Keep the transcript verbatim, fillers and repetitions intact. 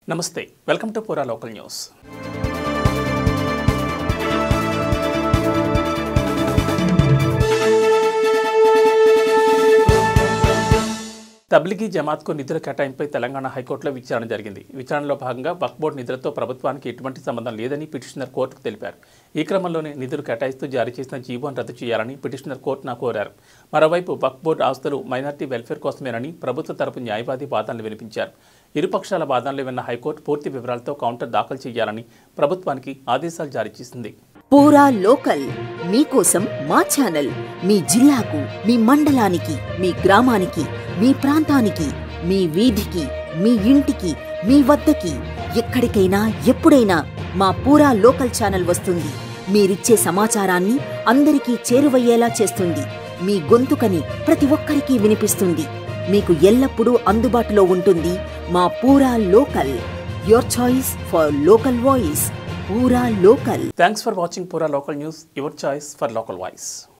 నమస్తే welcome to Pura local news. Tablighi జమాత్కు నిధుల కేటాయింపై తెలంగాణ హైకోర్టులో విచారణ జరిగింది। విచారణలో భాగంగా వక్ఫ్ బోర్డు నిధులతో ప్రభుత్వానికి ఎటువంటి సంబంధం లేదని పిటిషనర్ కోర్టుకు తెలిపారు। ఈ క్రమంలోనే నిధులు కేటాయిస్తూ జారీ చేసిన జీవోను రద్దు చేయాలని పిటిషనర్ కోర్టును కోరారు। మరోవైపు వక్ఫ్ బోర్డు ఆస్తులు మైనార్టీ వెల్ఫేర్ కోసమేనని ప్రభుత్వ తరపు న్యాయవాది వాదనలు వినిపించారు। ఇరుపక్షాల వాదనలు విన్న హైకోర్టు పూర్తి వివరాలతో కౌంటర్ దాఖలు చేయాలని ప్రభుత్వానికి ఆదేశాలు జారీ చేసింది। పూరా లోకల్ మీకోసం మా ఛానల్ మీ జిల్లాకు, మీ మండలానికి, మీ గ్రామానికి, మీ ప్రాంతానికి, మీ వీధికి, మీ ఇంటికి, మీ వద్దకి, ఎక్కడికైనా ఎప్పుడైనా మా పూరా లోకల్ ఛానల్ వస్తుంది। మీరిచ్చే సమాచారాన్ని అందరికీ చేరువయ్యేలా చేస్తుంది। మీ గొంతుకని ప్రతి ఒక్కరికి వినిపిస్తుంది। మీకు ఎల్లప్పుడూ అందుబాటులో ఉంటుంది మా Pura local, your choice for local voice. Pura local. Thanks for watching Pura local news, your choice for local voice.